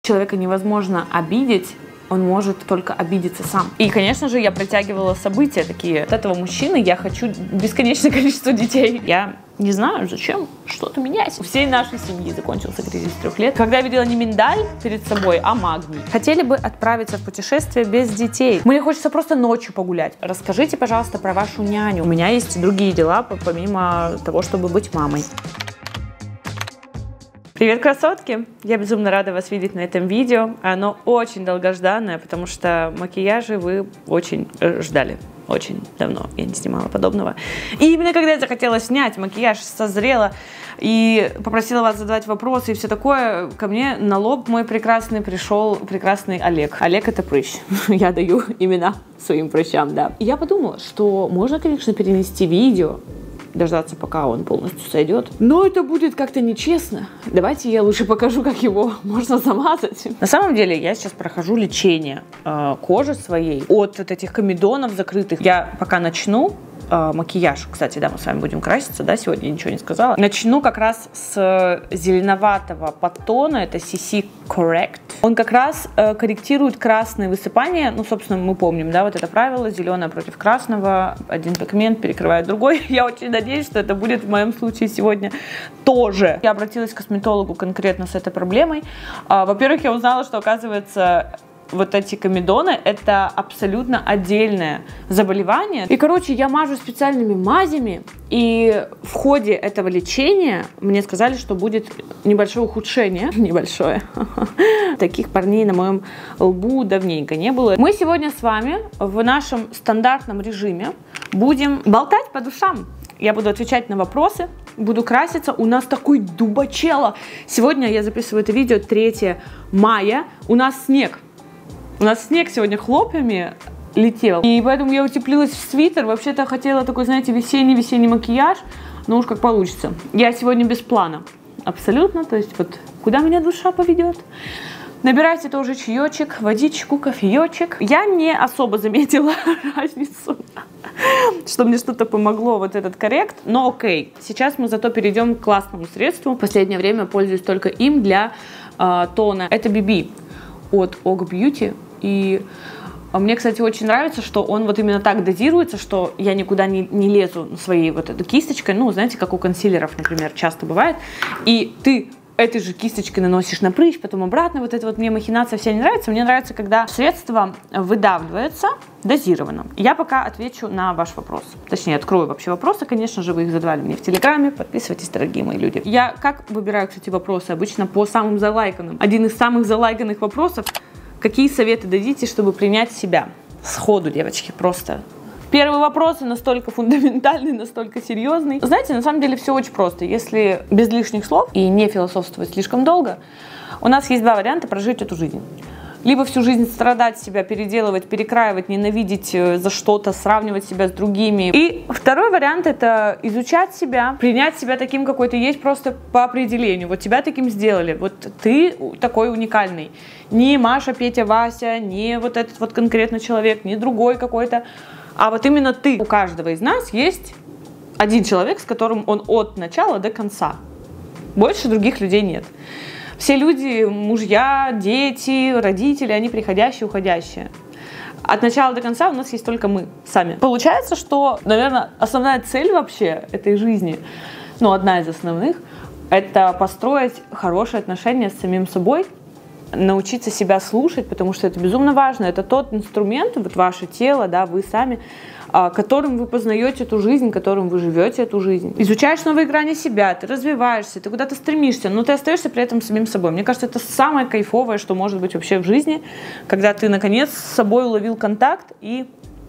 Человека невозможно обидеть, он может только обидеться сам. И, конечно же, я притягивала события такие. От этого мужчины я хочу бесконечное количество детей. Я не знаю, зачем что-то менять. У всей нашей семьи закончился кризис 3 лет. Когда я видела не миндаль перед собой, а магний. Хотели бы отправиться в путешествие без детей. Мне хочется просто ночью погулять. Расскажите, пожалуйста, про вашу няню. У меня есть другие дела, помимо того, чтобы быть мамой. Привет, красотки! Я безумно рада вас видеть на этом видео. Оно очень долгожданное, потому что макияжи вы очень ждали. Очень давно я не снимала подобного. И именно когда я захотела снять макияж, созрела и попросила вас задавать вопросы и все такое, ко мне на лоб мой прекрасный пришел прекрасный Олег. Олег — это прыщ. Я даю имена своим прыщам, да. И я подумала, что можно, конечно, перенести видео, дождаться, пока он полностью сойдет. Но это будет как-то нечестно. Давайте я лучше покажу, как его можно замазать. На самом деле, я сейчас прохожу лечение кожи своей от вот этих комедонов закрытых. Я пока начну макияж, кстати, да, мы с вами будем краситься, да, сегодня я ничего не сказала. Начну как раз с зеленоватого подтона, это CC Correct. Он как раз корректирует красные высыпания, ну, собственно, мы помним, да, вот это правило, зеленое против красного, один пигмент перекрывает другой. Я очень надеюсь, что это будет в моем случае сегодня тоже. Я обратилась к косметологу конкретно с этой проблемой. Во-первых, я узнала, что, оказывается, вот эти комедоны — это абсолютно отдельное заболевание. И, короче, я мажу специальными мазями, и в ходе этого лечения мне сказали, что будет небольшое ухудшение. Небольшое. Таких парней на моем лбу давненько не было. Мы сегодня с вами в нашем стандартном режиме будем болтать по душам. Я буду отвечать на вопросы, буду краситься. У нас такой дубачело. Сегодня я записываю это видео 3 мая. У нас снег. У нас снег сегодня хлопьями летел, и поэтому я утеплилась в свитер. Вообще-то хотела такой, знаете, весенний макияж, но уж как получится. Я сегодня без плана, абсолютно, то есть вот куда меня душа поведет. Набирайте тоже чаечек, водичку, кофеечек. Я не особо заметила разницу, что мне что-то помогло, вот этот коррект, но окей. Сейчас мы зато перейдем к классному средству. В последнее время пользуюсь только им для тона. Это BB от OG Beauty. И мне, кстати, очень нравится, что он вот именно так дозируется, что я никуда не лезу своей вот этой кисточкой. Ну, знаете, как у консилеров, например, часто бывает. И ты этой же кисточкой наносишь на прыщ, потом обратно. Вот эта вот мне махинация вся не нравится. Мне нравится, когда средство выдавливается дозированно. Я пока отвечу на ваш вопрос. Точнее, открою вообще вопросы. Конечно же, вы их задавали мне в Телеграме. Подписывайтесь, дорогие мои люди. Я как выбираю, кстати, вопросы? Обычно по самым залайканным. Один из самых залайканных вопросов: какие советы дадите, чтобы принять себя? Сходу, девочки, просто. Первый вопрос настолько фундаментальный, настолько серьезный. Знаете, на самом деле все очень просто. Если без лишних слов и не философствовать слишком долго, у нас есть 2 варианта прожить эту жизнь. Либо всю жизнь страдать себя, переделывать, перекраивать, ненавидеть за что-то, сравнивать себя с другими. И второй вариант — это изучать себя, принять себя таким, какой ты есть, просто по определению. Вот тебя таким сделали, вот ты такой уникальный. Не Маша, Петя, Вася, не вот этот вот конкретно человек, не другой какой-то, а вот именно ты. У каждого из нас есть один человек, с которым он от начала до конца. Больше других людей нет. Все люди, мужья, дети, родители, они приходящие, уходящие. От начала до конца у нас есть только мы сами. Получается, что, наверное, основная цель вообще этой жизни, ну, одна из основных, это построить хорошие отношения с самим собой, научиться себя слушать, потому что это безумно важно. Это тот инструмент, вот ваше тело, да, вы сами, которым вы познаете эту жизнь, которым вы живете эту жизнь. Изучаешь новые грани себя, ты развиваешься, ты куда-то стремишься, но ты остаешься при этом самим собой. Мне кажется, это самое кайфовое, что может быть вообще в жизни, когда ты, наконец, с собой уловил контакт и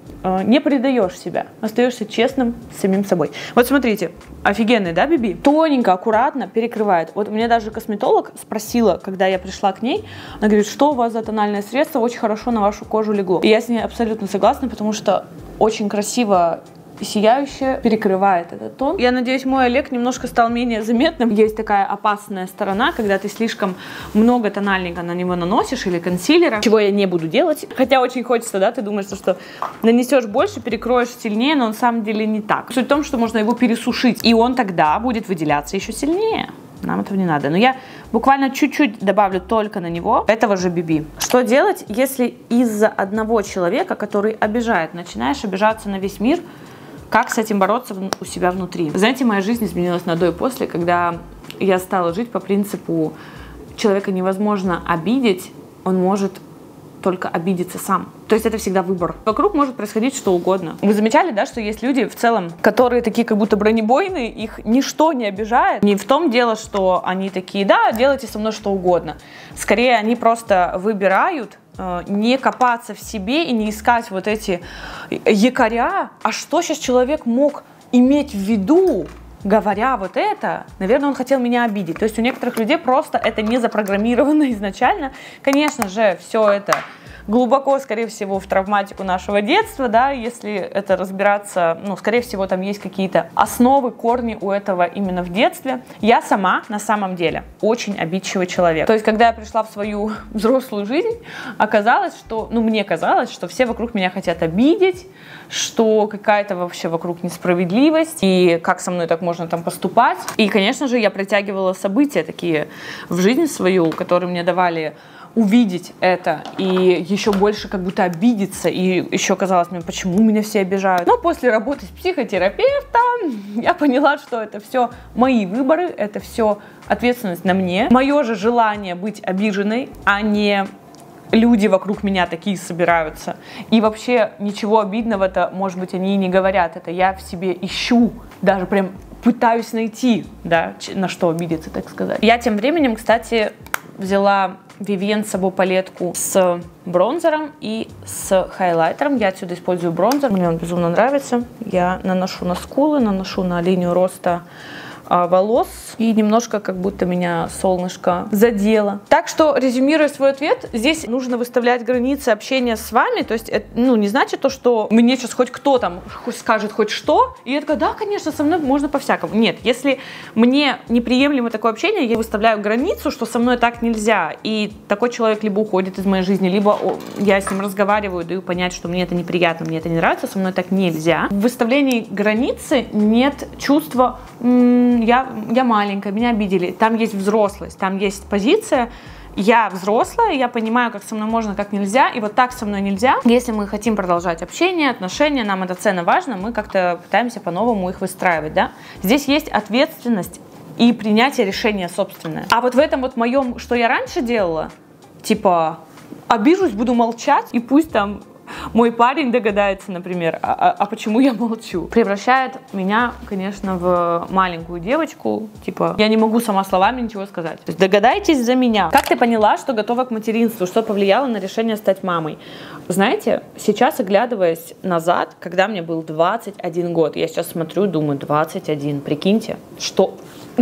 не предаешь себя, остаешься честным с самим собой. Вот смотрите, офигенный, да, BB? Тоненько, аккуратно перекрывает. Вот мне даже косметолог спросила, когда я пришла к ней, она говорит, что у вас за тональное средство, очень хорошо на вашу кожу легло. И я с ней абсолютно согласна, потому что очень красиво сияющее перекрывает этот тон. Я надеюсь, мой Олег немножко стал менее заметным. Есть такая опасная сторона, когда ты слишком много тональника на него наносишь или консилера, чего я не буду делать. Хотя очень хочется, да, ты думаешь, что нанесешь больше, перекроешь сильнее, но на самом деле не так. Суть в том, что можно его пересушить, и он тогда будет выделяться еще сильнее. Нам этого не надо. Но я буквально чуть-чуть добавлю только на него этого же BB. Что делать, если из-за одного человека, который обижает, начинаешь обижаться на весь мир? Как с этим бороться у себя внутри? Знаете, моя жизнь изменилась на до и после, когда я стала жить по принципу: человека невозможно обидеть, он может только обидеться сам. То есть это всегда выбор. Вокруг может происходить что угодно. Вы замечали, да, что есть люди в целом, которые такие как будто бронебойные, их ничто не обижает. Не в том дело, что они такие: да, делайте со мной что угодно. Скорее, они просто выбирают не копаться в себе и не искать вот эти якоря. А что сейчас человек мог иметь в виду, говоря вот это? Наверное, он хотел меня обидеть. То есть у некоторых людей просто это не запрограммировано изначально. Конечно же, все это глубоко, скорее всего, в травматику нашего детства, да, если это разбираться, ну, скорее всего, там есть какие-то основы, корни у этого именно в детстве. Я сама, на самом деле, очень обидчивый человек. То есть, когда я пришла в свою взрослую жизнь, оказалось, что, ну, мне казалось, что все вокруг меня хотят обидеть, что какая-то вообще вокруг несправедливость, и как со мной так можно там поступать. И, конечно же, я притягивала события такие в жизнь свою, которые мне давали увидеть это и еще больше как будто обидеться, и еще казалось мне, почему меня все обижают. Но после работы с психотерапевтом я поняла, что это все мои выборы, это все ответственность на мне, мое же желание быть обиженной, а не люди вокруг меня такие собираются. И вообще ничего обидного-то, может быть, они и не говорят, это я в себе ищу, даже прям пытаюсь найти, да, на что обидеться, так сказать. Я тем временем, кстати, взяла Vivienne с собой палетку с бронзером и с хайлайтером. Я отсюда использую бронзер, мне он безумно нравится. Я наношу на скулы, наношу на линию роста волос, и немножко как будто меня солнышко задело. Так что, резюмируя свой ответ, здесь нужно выставлять границы общения с вами. То есть, это, ну, не значит то, что мне сейчас хоть кто там скажет хоть что, и я такая: да, конечно, со мной можно по-всякому. Нет, если мне неприемлемо такое общение, я выставляю границу, что со мной так нельзя, и такой человек либо уходит из моей жизни, либо я с ним разговариваю, даю понять, что мне это неприятно, мне это не нравится, со мной так нельзя. В выставлении границы нет чувства я маленькая, меня обидели. Там есть взрослость, там есть позиция. Я взрослая, я понимаю, как со мной можно, как нельзя, и вот так со мной нельзя. Если мы хотим продолжать общение, отношения, нам это ценно, важно, мы как-то пытаемся по-новому их выстраивать, да. Здесь есть ответственность и принятие решения собственное. А вот в этом вот моем, что я раньше делала, типа, обижусь, буду молчать, и пусть там мой парень догадается, например, а почему я молчу. Превращает меня, конечно, в маленькую девочку. Типа, я не могу сама словами ничего сказать. То есть догадайтесь за меня. Как ты поняла, что готова к материнству? Что повлияло на решение стать мамой? Знаете, сейчас, оглядываясь назад, когда мне был 21 год, я сейчас смотрю, думаю, 21, прикиньте, что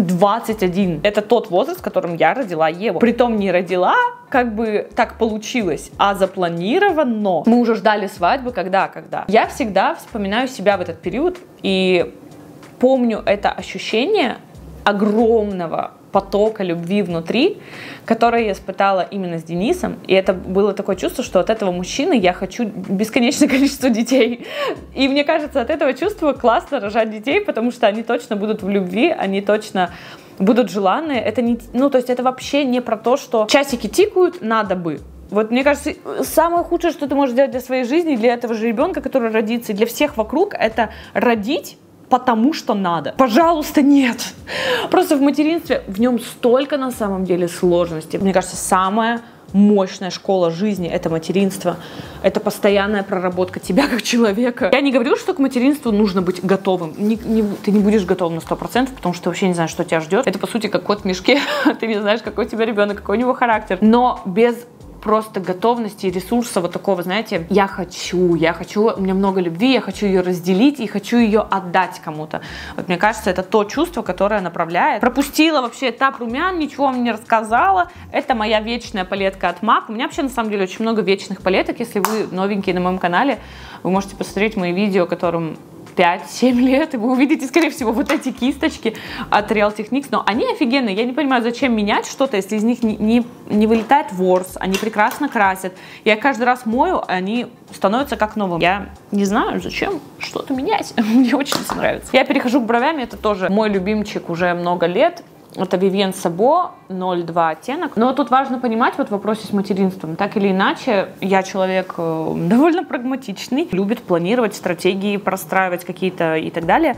21. Это тот возраст, в котором я родила Еву. Притом не родила, как бы так получилось, а запланировано. Мы уже ждали свадьбы, когда. Я всегда вспоминаю себя в этот период и помню это ощущение огромного потока любви внутри, которое я испытала именно с Денисом. И это было такое чувство, что от этого мужчины я хочу бесконечное количество детей. И мне кажется, от этого чувства классно рожать детей, потому что они точно будут в любви, они точно будут желанные. Это не, ну, то есть это вообще не про то, что часики тикают, надо бы. Вот мне кажется, самое худшее, что ты можешь сделать для своей жизни, для этого же ребенка, который родится, и для всех вокруг, это родить, потому что надо. Пожалуйста, нет. Просто в материнстве в нем столько на самом деле сложностей. Мне кажется, самая мощная школа жизни — это материнство. Это постоянная проработка тебя как человека. Я не говорю, что к материнству нужно быть готовым. Ты не будешь готовым на 100%, потому что ты вообще не знаешь, что тебя ждет. Это, по сути, как кот в мешке. Ты не знаешь, какой у тебя ребенок, какой у него характер. Но без просто готовности и ресурса вот такого, знаете, я хочу, у меня много любви, я хочу ее разделить и хочу ее отдать кому-то. Вот мне кажется, это то чувство, которое направляет. Пропустила вообще этап румян, ничего вам не рассказала. Это моя вечная палетка от MAC. У меня вообще на самом деле очень много вечных палеток. Если вы новенькие на моем канале, вы можете посмотреть мои видео, которым 5-7 лет, и вы увидите, скорее всего, вот эти кисточки от Real Techniques, но они офигенные. Я не понимаю, зачем менять что-то, если из них не вылетает ворс, они прекрасно красят. Я каждый раз мою, они становятся как новым. Я не знаю, зачем что-то менять. Мне очень нравится. Я перехожу к бровям, это тоже мой любимчик уже много лет. Это Вивьен Сабо, 0,2 оттенок. Но тут важно понимать вот в вопросе с материнством. Так или иначе, я человек довольно прагматичный, любит планировать стратегии, простраивать какие-то и так далее.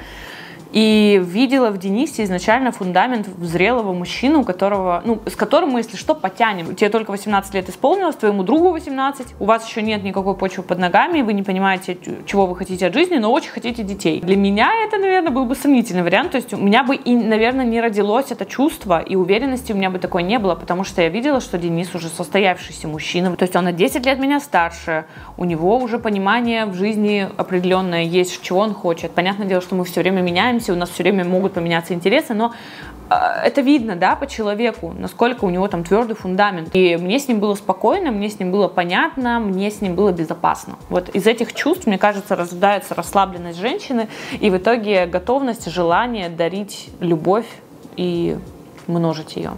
И видела в Денисе изначально фундамент зрелого мужчину, которого, с которым мы, если что, потянем. Тебе только 18 лет исполнилось, твоему другу 18, у вас еще нет никакой почвы под ногами, вы не понимаете, чего вы хотите от жизни, но очень хотите детей. Для меня это, наверное, был бы сомнительный вариант, то есть у меня бы, наверное, не родилось это чувство, и уверенности у меня бы такой не было, потому что я видела, что Денис уже состоявшийся мужчина, то есть он на 10 лет меня старше, у него уже понимание в жизни определенное есть, чего он хочет. Понятное дело, что мы все время меняемся, у нас все время могут поменяться интересы, но это видно, да, по человеку, насколько у него там твердый фундамент. И мне с ним было спокойно, мне с ним было понятно, мне с ним было безопасно. Вот из этих чувств, мне кажется, рождается расслабленность женщины и в итоге готовность, желание дарить любовь и множить ее.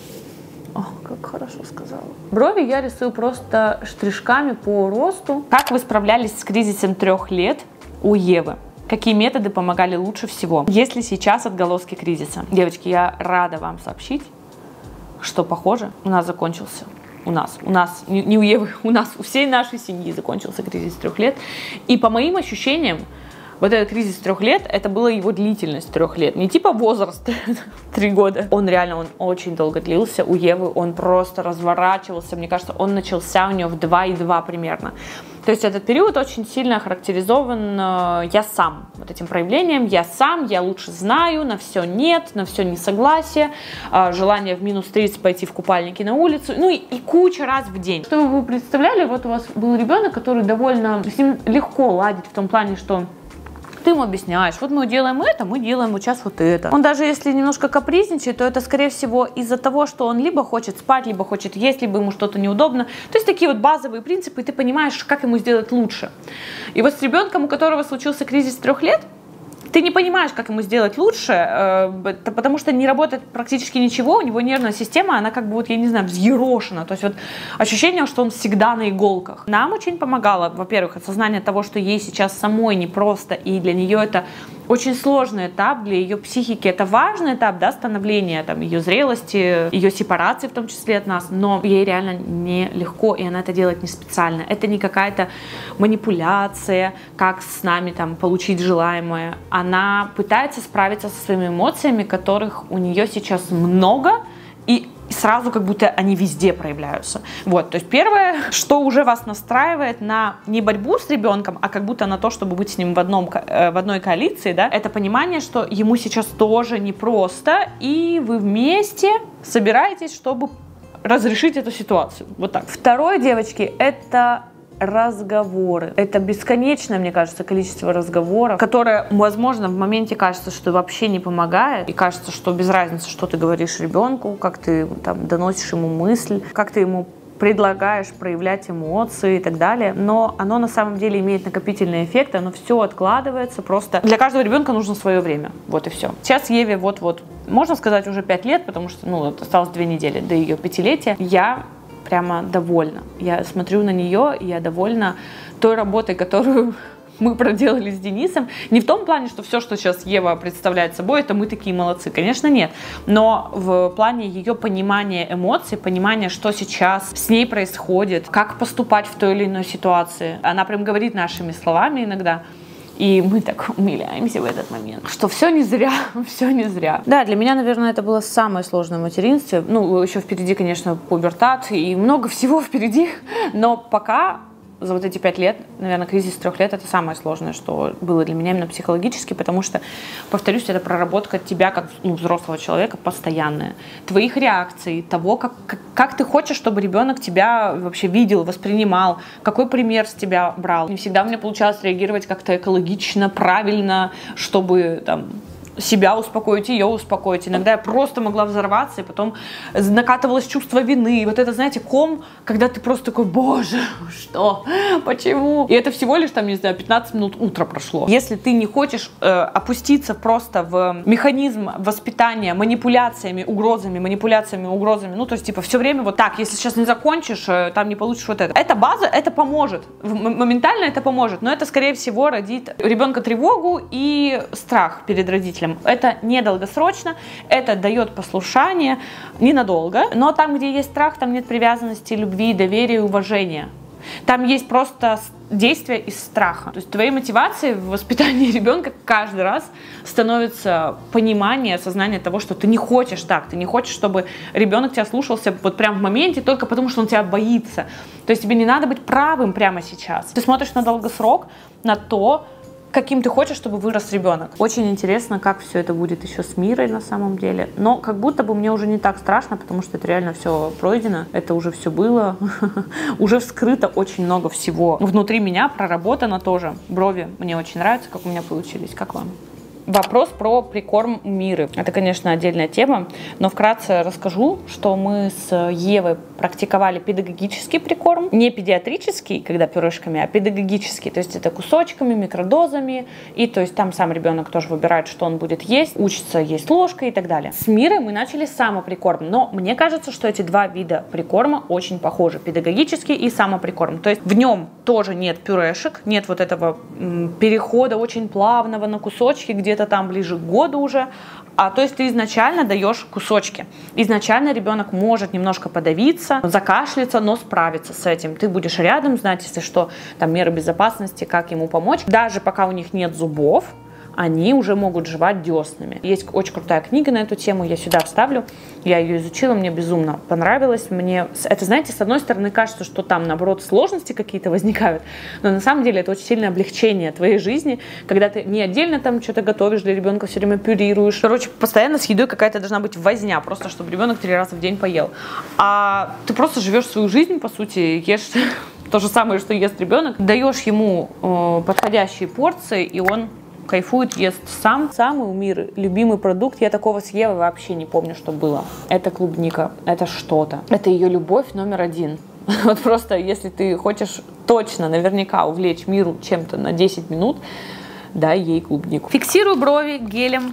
О, как хорошо сказала. Брови я рисую просто штришками по росту. Как вы справлялись с кризисом 3 лет у Евы? Какие методы помогали лучше всего? Есть ли сейчас отголоски кризиса? Девочки, я рада вам сообщить, что, похоже, у нас закончился. У нас, не у Евы, у нас, у всей нашей семьи закончился кризис 3 лет. И по моим ощущениям, вот этот кризис 3 лет, это была его длительность 3 лет. Не типа возраст 3 года. Он очень долго длился. У Евы он просто разворачивался. Мне кажется, он начался у нее в 2,2 примерно. То есть этот период очень сильно охарактеризован я сам. Вот этим проявлением я сам, я лучше знаю, на все нет, на все несогласие, желание в минус 30 пойти в купальники на улицу, ну и куча раз в день. Чтобы вы представляли, вот у вас был ребенок, который довольно, с ним легко ладить в том плане, что ты ему объясняешь, вот мы делаем это, мы делаем вот сейчас вот это. Он даже если немножко капризничает, то это скорее всего из-за того, что он либо хочет спать, либо хочет есть, либо ему что-то неудобно. То есть такие вот базовые принципы, и ты понимаешь, как ему сделать лучше. И вот с ребенком, у которого случился кризис 3 лет, ты не понимаешь, как ему сделать лучше, потому что не работает практически ничего, у него нервная система, она как бы, вот, я не знаю, взъерошена, то есть вот ощущение, что он всегда на иголках. Нам очень помогало, во-первых, осознание того, что ей сейчас самой непросто, и для нее это очень сложный этап, для ее психики это важный этап, да, становления, там, ее зрелости, ее сепарации в том числе от нас, но ей реально нелегко, и она это делает не специально. Это не какая-то манипуляция, как с нами там получить желаемое. Она пытается справиться со своими эмоциями, которых у нее сейчас много, и сразу как будто они везде проявляются. Вот, то есть первое, что уже вас настраивает на не борьбу с ребенком, а как будто на то, чтобы быть с ним в одной коалиции, да, это понимание, что ему сейчас тоже непросто, и вы вместе собираетесь, чтобы разрешить эту ситуацию. Вот так. Второе, девочки, это разговоры. Это бесконечное, мне кажется, количество разговоров, которое, возможно, в моменте кажется, что вообще не помогает, и кажется, что без разницы, что ты говоришь ребенку, как ты там доносишь ему мысль, как ты ему предлагаешь проявлять эмоции и так далее, но оно на самом деле имеет накопительный эффект, оно все откладывается, просто для каждого ребенка нужно свое время, вот и все. Сейчас Еве вот-вот, можно сказать, уже 5 лет, потому что, осталось 2 недели до ее 5-летия, я прямо довольна. Я смотрю на нее, и я довольна той работой, которую мы проделали с Денисом. Не в том плане, что все, что сейчас Ева представляет собой, это мы такие молодцы. Конечно, нет. Но в плане ее понимания эмоций, понимания, что сейчас с ней происходит, как поступать в той или иной ситуации. Она прям говорит нашими словами иногда. И мы так умиляемся в этот момент, что все не зря, все не зря. Да, для меня, наверное, это было самое сложное в материнстве. Еще впереди, конечно, пубертат и много всего впереди. Но пока за вот эти 5 лет, наверное, кризис 3 лет, это самое сложное, что было для меня именно психологически, потому что, повторюсь, это проработка тебя как взрослого человека постоянная. Твоих реакций, того, как ты хочешь, чтобы ребенок тебя вообще видел, воспринимал, какой пример с тебя брал. Не всегда у меня получалось реагировать как-то экологично, правильно, чтобы там себя успокоить, ее успокоить. Иногда я просто могла взорваться, и потом накатывалось чувство вины. И вот это, знаете, ком, когда ты просто такой, боже, что, почему? И это всего лишь, там, не знаю, 15 минут утра прошло. Если ты не хочешь опуститься просто в механизм воспитания манипуляциями, угрозами, то есть, типа, все время вот так, если сейчас не закончишь, там не получишь вот это. Эта база, это поможет. Моментально это поможет, но это, скорее всего, родит у ребенка тревогу и страх перед родителем. родителям. Это недолгосрочно, это дает послушание ненадолго, но там, где есть страх, там нет привязанности, любви, доверия и уважения. Там есть просто действие из страха. То есть твоей мотивацией в воспитании ребенка каждый раз становится понимание, осознание того, что ты не хочешь так, ты не хочешь, чтобы ребенок тебя слушался вот прямо в моменте только потому, что он тебя боится. То есть тебе не надо быть правым прямо сейчас. Ты смотришь на долгосрок, на то, каким ты хочешь, чтобы вырос ребенок. Очень интересно, как все это будет еще с Мирой на самом деле. Но как будто бы мне уже не так страшно, потому что это реально все пройдено, это уже все было. Уже вскрыто очень много всего. Внутри меня проработано тоже. Брови мне очень нравятся, как у меня получились. Как вам? Вопрос про прикорм Миры. Это, конечно, отдельная тема, но вкратце расскажу, что мы с Евой практиковали педагогический прикорм, не педиатрический, когда пюрешками, а педагогический, то есть это кусочками, микродозами, и то есть там сам ребенок тоже выбирает, что он будет есть, учится есть ложкой и так далее. С Мирой мы начали самоприкорм, но мне кажется, что эти два вида прикорма очень похожи, педагогический и самоприкорм, то есть в нем тоже нет пюрешек, нет вот этого перехода очень плавного на кусочки, где-то там ближе к году уже, то есть ты изначально даешь кусочки. Изначально ребенок может немножко подавиться, закашляться, но справиться с этим. Ты будешь рядом, знать, если что, там меры безопасности, как ему помочь. Даже пока у них нет зубов, они уже могут жевать деснами. Есть очень крутая книга на эту тему, я сюда вставлю. Я ее изучила, мне безумно понравилось. Мне это, знаете, с одной стороны кажется, что там, наоборот, сложности какие-то возникают, но на самом деле это очень сильное облегчение твоей жизни, когда ты не отдельно там что-то готовишь для ребенка, все время пюрируешь. Короче, постоянно с едой какая-то должна быть возня, просто чтобы ребенок 3 раза в день поел. А ты просто живешь свою жизнь, по сути, ешь то же самое, что ест ребенок, даешь ему подходящие порции, и он кайфует, ест сам. Самый у Миры любимый продукт, я такого с Евой вообще не помню, что было. Это клубника, это что-то. Это ее любовь номер 1. Вот просто, если ты хочешь точно, наверняка увлечь Миру чем-то на 10 минут, дай ей клубнику. Фиксирую брови гелем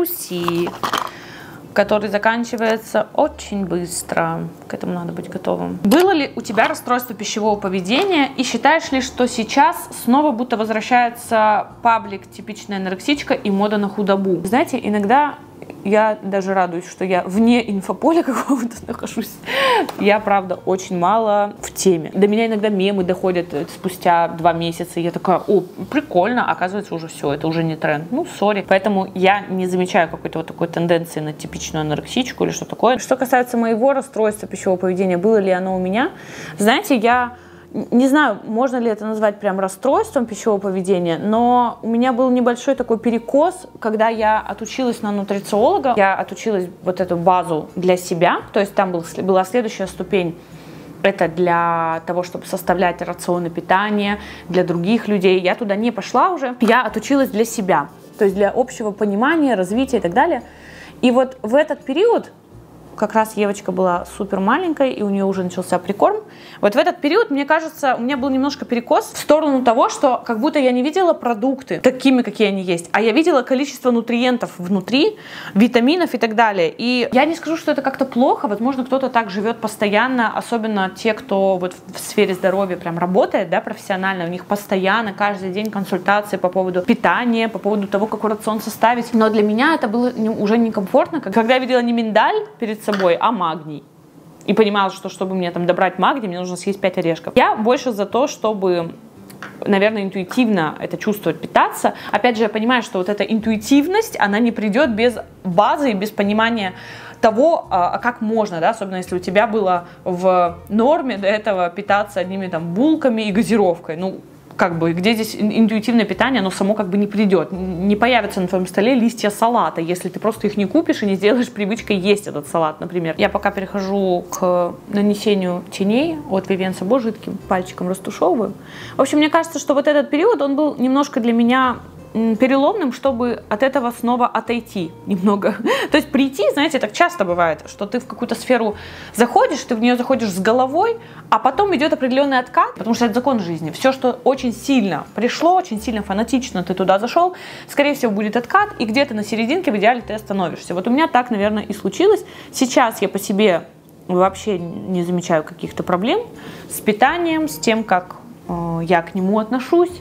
Пуси, который заканчивается очень быстро. К этому надо быть готовым. Было ли у тебя расстройство пищевого поведения и считаешь ли, что сейчас снова будто возвращается паблик «Типичная анорексичка» и мода на худобу? Знаете, иногда я даже радуюсь, что я вне инфополя какого-то нахожусь. Я, правда, очень мало в теме. До меня иногда мемы доходят спустя 2 месяца. И я такая, о, прикольно, оказывается, уже все, это уже не тренд. Ну, сори. Поэтому я не замечаю какой-то вот такой тенденции на типичную анорексичку или что такое. Что касается моего расстройства пищевого поведения, было ли оно у меня? Знаете, я не знаю, можно ли это назвать прям расстройством пищевого поведения, но у меня был небольшой такой перекос, когда я отучилась на нутрициолога, я отучилась вот эту базу для себя, то есть там была следующая ступень. Это для того, чтобы составлять рационы питания для других людей. Я туда не пошла уже, я отучилась для себя, то есть для общего понимания, развития и так далее. И вот в этот период, как раз Евочка была супер маленькой, и у нее уже начался прикорм. Вот в этот период, мне кажется, у меня был немножко перекос в сторону того, что как будто я не видела продукты такими, какие они есть, а я видела количество нутриентов внутри, витаминов и так далее. И я не скажу, что это как-то плохо, возможно, кто-то так живет постоянно, особенно те, кто вот в сфере здоровья прям работает, да, профессионально, у них постоянно, каждый день консультации по поводу питания, по поводу того, какой рацион составить. Но для меня это было уже некомфортно, когда я видела не миндаль перед собой, а магний. И понимала, что чтобы мне там добрать магний, мне нужно съесть 5 орешков. Я больше за то, чтобы, наверное, интуитивно это чувствовать, питаться. Опять же, я понимаю, что вот эта интуитивность, она не придет без базы и без понимания того, как можно, да, особенно если у тебя было в норме до этого питаться одними там булками и газировкой. Ну, как бы, где здесь интуитивное питание, оно само как бы не придет. Не появятся на твоем столе листья салата, если ты просто их не купишь и не сделаешь привычкой есть этот салат, например. Я пока перехожу к нанесению теней от Vivienne Sabo жидким пальчиком растушевываю. В общем, мне кажется, что вот этот период, он был немножко для меня переломным, чтобы от этого снова отойти немного. То есть прийти, знаете, так часто бывает, что ты в какую-то сферу заходишь, ты в нее заходишь с головой, а потом идет определенный откат, потому что это закон жизни. Все, что очень сильно пришло, очень сильно фанатично ты туда зашел, скорее всего, будет откат, и где-то на серединке в идеале ты остановишься. Вот у меня так, наверное, и случилось. Сейчас я по себе вообще не замечаю каких-то проблем с питанием, с тем, как я к нему отношусь.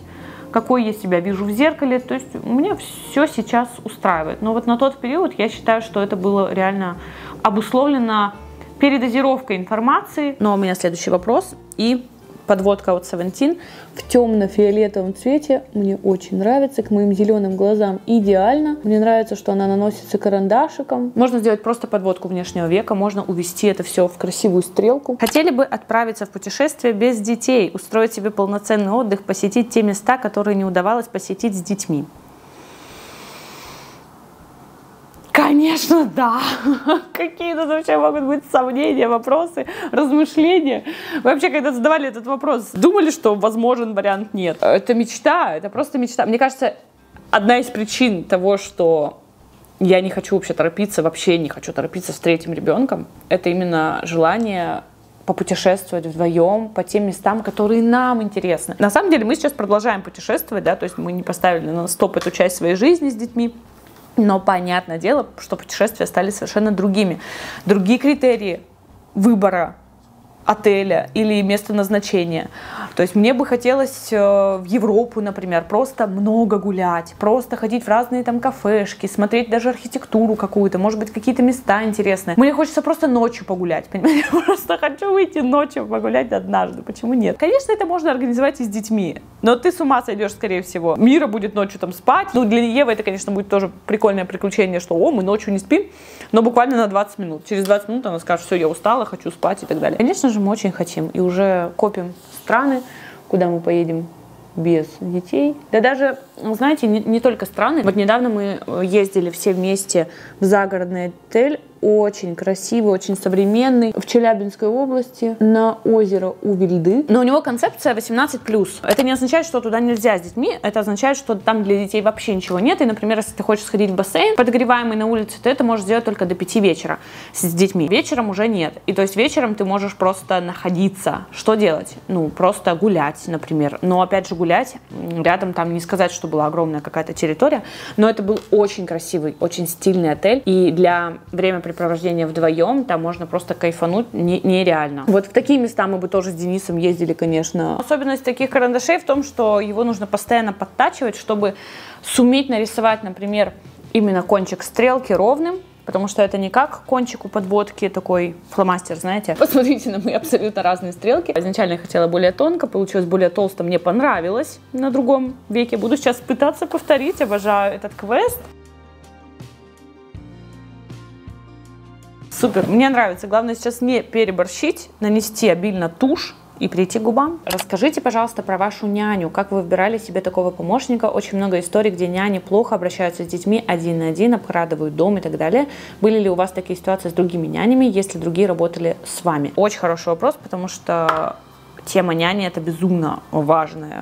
какой я себя вижу в зеркале. То есть мне все сейчас устраивает. Но вот на тот период я считаю, что это было реально обусловлено передозировкой информации. Но у меня следующий вопрос и подводка от Seventeen в темно-фиолетовом цвете. Мне очень нравится, к моим зеленым глазам идеально. Мне нравится, что она наносится карандашиком. Можно сделать просто подводку внешнего века, можно увести это все в красивую стрелку. Хотели бы отправиться в путешествие без детей, устроить себе полноценный отдых, посетить те места, которые не удавалось посетить с детьми? Конечно, да. Какие тут вообще могут быть сомнения, вопросы, размышления? Вы вообще, когда задавали этот вопрос, думали, что возможен вариант нет? Это мечта, это просто мечта. Мне кажется, одна из причин того, что я не хочу вообще торопиться, вообще не хочу торопиться с третьим ребенком, это именно желание попутешествовать вдвоем по тем местам, которые нам интересны. На самом деле мы сейчас продолжаем путешествовать, да, то есть мы не поставили на стоп эту часть своей жизни с детьми. Но понятное дело, что путешествия стали совершенно другими. Другие критерии выбора отеля или места назначения. То есть мне бы хотелось в Европу, например, просто много гулять, просто ходить в разные там кафешки, смотреть даже архитектуру какую-то, может быть, какие-то места интересные. Мне хочется просто ночью погулять, понимаете? Я просто хочу выйти ночью погулять однажды. Почему нет? Конечно, это можно организовать и с детьми, но ты с ума сойдешь, скорее всего. Мира будет ночью там спать. Ну, для Евы это, конечно, будет тоже прикольное приключение, что, мы ночью не спим, но буквально на 20 минут. Через 20 минут она скажет, все, я устала, хочу спать и так далее. Конечно же, мы очень хотим и уже копим страны, куда мы поедем без детей. Да даже, знаете, не только страны. Вот недавно мы ездили все вместе в загородный отель, очень красивый, очень современный, в Челябинской области, на озеро Увильды. Но у него концепция 18+. Это не означает, что туда нельзя с детьми, это означает, что там для детей вообще ничего нет. И, например, если ты хочешь сходить в бассейн, подогреваемый на улице, то это можешь сделать только до 5 вечера с детьми. Вечером уже нет. И то есть вечером ты можешь просто находиться. Что делать? Ну, просто гулять, например. Но, опять же, гулять рядом, там не сказать, что была огромная какая-то территория, но это был очень красивый, очень стильный отель. И для времяпрепровождения вдвоем там можно просто кайфануть нереально. Вот в такие места мы бы тоже с Денисом ездили, конечно. Особенность таких карандашей в том, что его нужно постоянно подтачивать, чтобы суметь нарисовать, например, именно кончик стрелки ровным, потому что это не как кончик у подводки, такой фломастер, знаете. Посмотрите на мои абсолютно разные стрелки. Изначально я хотела более тонко, получилось более толсто, мне понравилось на другом веке. Буду сейчас пытаться повторить, обожаю этот квест. Супер, мне нравится. Главное сейчас не переборщить, нанести обильно тушь и прийти к губам. Расскажите, пожалуйста, про вашу няню. Как вы выбирали себе такого помощника? Очень много историй, где няни плохо обращаются с детьми один на один, обкрадывают дом и так далее. Были ли у вас такие ситуации с другими нянями, если другие работали с вами? Очень хороший вопрос, потому что тема няни — это безумно важное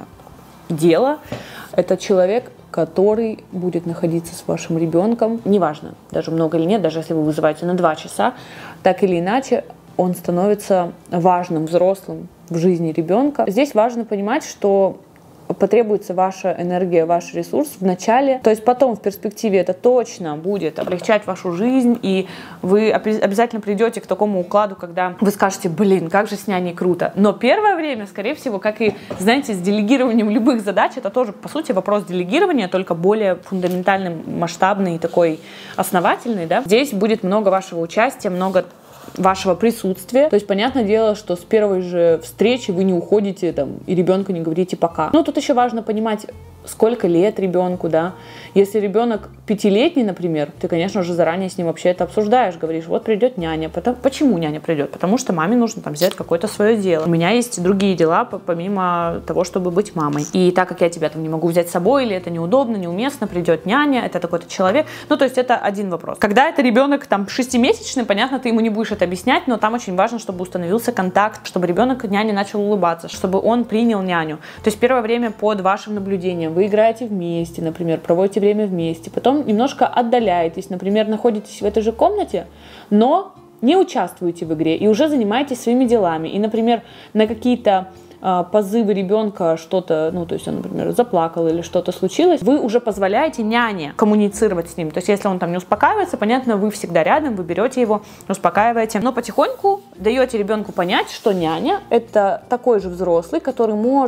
дело. Это человек, который будет находиться с вашим ребенком, неважно, даже много или нет, даже если вы вызываете на 2 часа, так или иначе, он становится важным взрослым в жизни ребенка. Здесь важно понимать, что потребуется ваша энергия, ваш ресурс в начале, то есть потом в перспективе это точно будет облегчать вашу жизнь, и вы обязательно придете к такому укладу, когда вы скажете, блин, как же с няней круто. Но первое время, скорее всего, как и, знаете, с делегированием любых задач, это тоже, по сути, вопрос делегирования, только более фундаментальный, масштабный и такой основательный, да. Здесь будет много вашего участия, много вашего присутствия. То есть, понятное дело, что с первой же встречи вы не уходите там и ребенку не говорите пока. Но тут еще важно понимать, сколько лет ребенку, да. Если ребенок 5-летний, например, ты, конечно же, заранее с ним вообще это обсуждаешь, говоришь, вот придет няня. Почему няня придет? Потому что маме нужно там взять какое-то свое дело. У меня есть другие дела, помимо того, чтобы быть мамой. И так как я тебя там не могу взять с собой, или это неудобно, неуместно, придет няня, это такой-то человек. Ну, то есть это один вопрос. Когда это ребенок там 6-месячный, понятно, ты ему не будешь это объяснять, но там очень важно, чтобы установился контакт, чтобы ребенок няне начал улыбаться, чтобы он принял няню. То есть первое время под вашим наблюдением. Вы играете вместе, например, проводите время вместе, потом немножко отдаляетесь, например, находитесь в этой же комнате, но не участвуете в игре и уже занимаетесь своими делами. И, например, на какие-то позывы ребенка что-то, ну, то есть он, например, заплакал или что-то случилось, вы уже позволяете няне коммуницировать с ним. То есть если он там не успокаивается, понятно, вы всегда рядом, вы берете его, успокаиваете, но потихоньку даете ребенку понять, что няня — это такой же взрослый, который может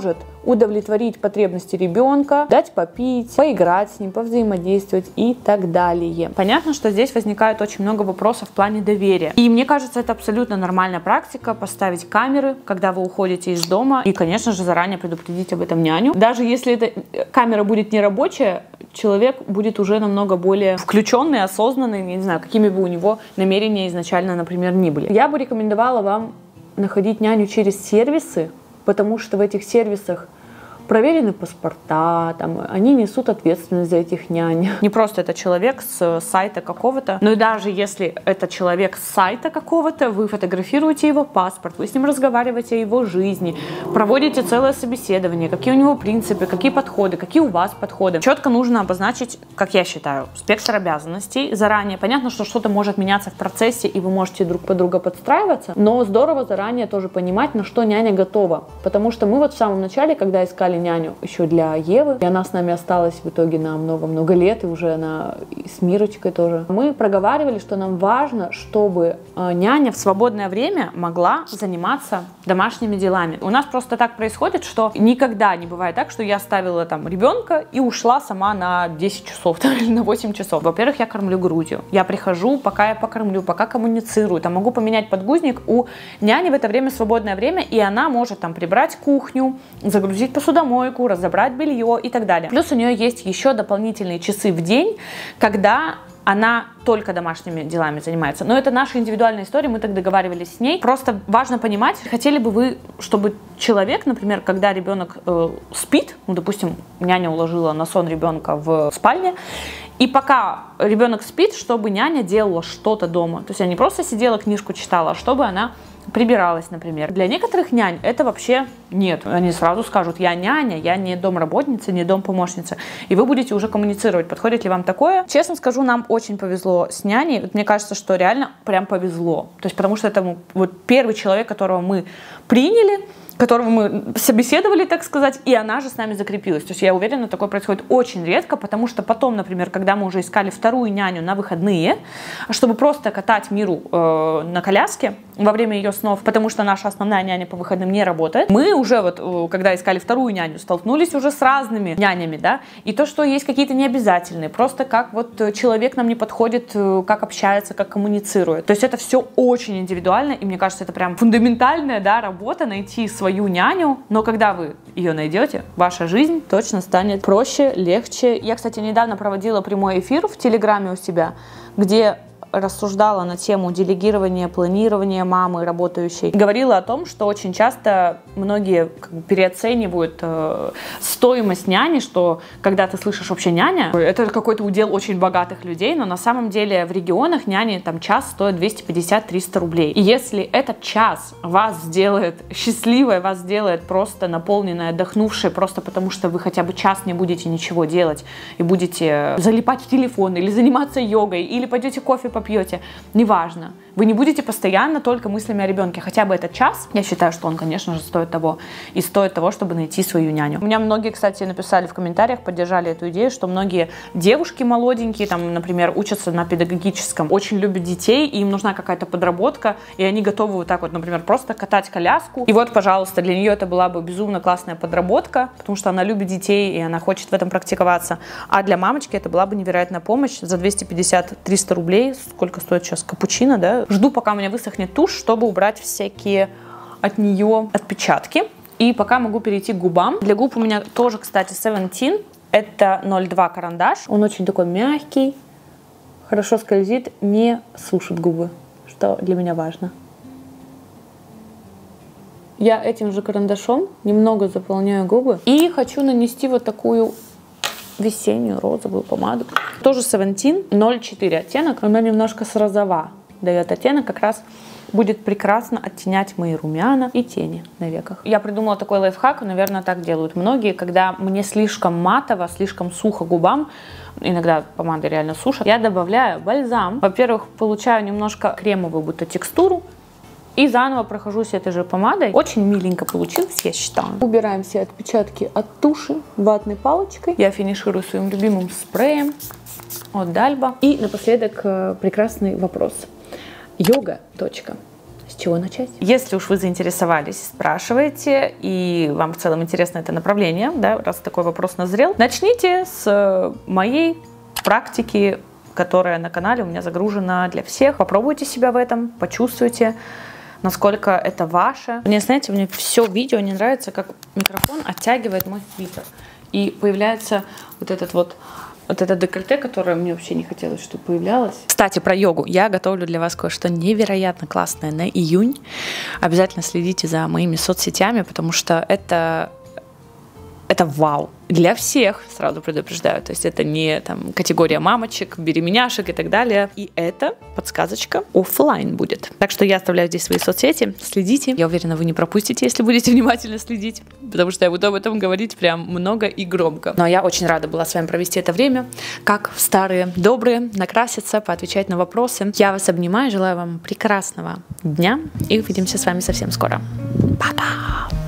удовлетворить потребности ребенка, дать попить, поиграть с ним, повзаимодействовать и так далее. Понятно, что здесь возникает очень много вопросов в плане доверия. И мне кажется, это абсолютно нормальная практика поставить камеры, когда вы уходите из дома, и, конечно же, заранее предупредить об этом няню. Даже если эта камера будет не рабочая, человек будет уже намного более включенный, осознанный, не знаю, какими бы у него намерения изначально, например, ни были. Я бы рекомендовала вам находить няню через сервисы, потому что в этих сервисах проверены паспорта, там, они несут ответственность за этих нянь. Не просто это человек с сайта какого-то, но и даже если это человек с сайта какого-то, вы фотографируете его паспорт, вы с ним разговариваете о его жизни, проводите целое собеседование, какие у него принципы, какие подходы, какие у вас подходы. Четко нужно обозначить, как я считаю, спектр обязанностей заранее. Понятно, что что-то может меняться в процессе, и вы можете друг под друга подстраиваться, но здорово заранее тоже понимать, на что няня готова. Потому что мы вот в самом начале, когда искали няню еще для Евы, и она с нами осталась в итоге на много-много лет, и уже она с Мирочкой тоже. Мы проговаривали, что нам важно, чтобы няня в свободное время могла заниматься домашними делами. У нас просто так происходит, что никогда не бывает так, что я оставила там ребенка и ушла сама на 10 часов там, или на 8 часов. Во-первых, я кормлю грудью. Я прихожу, пока я покормлю, пока коммуницирую. Там могу поменять подгузник. У няни в это время свободное время, и она может там прибрать кухню, загрузить посудомойку, разобрать белье и так далее. Плюс у нее есть еще дополнительные часы в день, когда она только домашними делами занимается. Но это наша индивидуальная история, мы так договаривались с ней. Просто важно понимать, хотели бы вы, чтобы человек, например, когда ребенок спит, ну, допустим, няня уложила на сон ребенка в спальне, и пока ребенок спит, чтобы няня делала что-то дома. То есть она не просто сидела, книжку читала, а чтобы она прибиралась, например. Для некоторых нянь это вообще нет. Они сразу скажут: я няня, я не домработница, не домпомощница. И вы будете уже коммуницировать, подходит ли вам такое. Честно скажу, нам очень повезло с няней. Мне кажется, что реально прям повезло. То есть потому что это вот первый человек, которого мы приняли, которого мы собеседовали, так сказать, и она же с нами закрепилась. То есть я уверена, такое происходит очень редко, потому что потом, например, когда мы уже искали вторую няню на выходные, чтобы просто катать Миру на коляске во время ее снов, потому что наша основная няня по выходным не работает, мы уже вот, когда искали вторую няню, столкнулись уже с разными нянями, да, и то, что есть какие-то необязательные, просто как вот человек нам не подходит, как общается, как коммуницирует. То есть это все очень индивидуально, и мне кажется, это прям фундаментальная, да, работа, найти свою няню, но когда вы ее найдете, ваша жизнь точно станет проще, легче. Я, кстати, недавно проводила прямой эфир в Телеграме у себя, где рассуждала на тему делегирования, планирования мамы работающей. Говорила о том, что очень часто многие переоценивают стоимость няни, что когда ты слышишь вообще няня, это какой-то удел очень богатых людей, но на самом деле в регионах няни там час стоит 250-300 рублей. И если этот час вас сделает счастливой, вас сделает просто наполненной, отдохнувшей, просто потому что вы хотя бы час не будете ничего делать и будете залипать в телефон или заниматься йогой, или пойдете кофе попьете, неважно. Вы не будете постоянно только мыслями о ребенке. Хотя бы этот час, я считаю, что он, конечно же, стоит того. И стоит того, чтобы найти свою няню. У меня многие, кстати, написали в комментариях, поддержали эту идею, что многие девушки молоденькие, там, например, учатся на педагогическом, очень любят детей, и им нужна какая-то подработка, и они готовы вот так вот, например, просто катать коляску. И вот, пожалуйста, для нее это была бы безумно классная подработка, потому что она любит детей, и она хочет в этом практиковаться. А для мамочки это была бы невероятная помощь. За 250-300 рублей, сколько стоит сейчас капучино, да? Жду, пока у меня высохнет тушь, чтобы убрать всякие от нее отпечатки. И пока могу перейти к губам. Для губ у меня тоже, кстати, Seventeen. Это 02 карандаш. Он очень такой мягкий, хорошо скользит, не сушит губы, что для меня важно. Я этим же карандашом немного заполняю губы. И хочу нанести вот такую весеннюю розовую помаду. Тоже Seventeen, 04 оттенок. Она немножко с розова дает оттенок, как раз будет прекрасно оттенять мои румяна и тени на веках. Я придумала такой лайфхак, наверное, так делают многие, когда мне слишком матово, слишком сухо губам, иногда помады реально сушат, я добавляю бальзам. Во-первых, получаю немножко кремовую будто текстуру, и заново прохожусь этой же помадой. Очень миленько получилось, я считаю. Убираем все отпечатки от туши ватной палочкой. Я финиширую своим любимым спреем от Дальба. И напоследок прекрасный вопрос. Йога. Точка. чего начать? Если уж вы заинтересовались, спрашивайте, и вам в целом интересно это направление, да, раз такой вопрос назрел, начните с моей практики, которая на канале у меня загружена для всех. Попробуйте себя в этом, почувствуйте, насколько это ваше. Мне, знаете, мне все видео не нравится, как микрофон оттягивает мой твиттер. И появляется вот это декольте, которое мне вообще не хотелось, чтобы появлялось. Кстати, про йогу. Я готовлю для вас кое-что невероятно классное на июнь. Обязательно следите за моими соцсетями, потому что это вау. Для всех, сразу предупреждаю. То есть это не там категория мамочек, беременяшек и так далее. И это подсказочка офлайн будет. Так что я оставляю здесь свои соцсети. Следите. Я уверена, вы не пропустите, если будете внимательно следить. Потому что я буду об этом говорить прям много и громко. Но я очень рада была с вами провести это время. Как старые, добрые, накраситься, поотвечать на вопросы. Я вас обнимаю. Желаю вам прекрасного дня. И увидимся с вами совсем скоро. Пока!